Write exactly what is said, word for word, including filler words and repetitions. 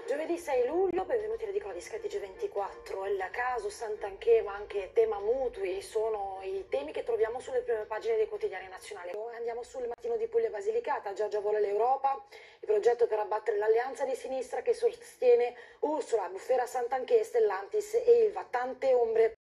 Giovedì sei luglio, benvenuti all'edicola di Sky T G ventiquattro. Il caso Santanchè, ma anche tema mutui, sono i temi che troviamo sulle prime pagine dei quotidiani nazionali. Andiamo sul Mattino di Puglia e Basilicata. Giorgia vuole l'Europa, il progetto per abbattere l'alleanza di sinistra che sostiene Ursula, Bufera, Santanchè, Stellantis e Ilva. Tante ombre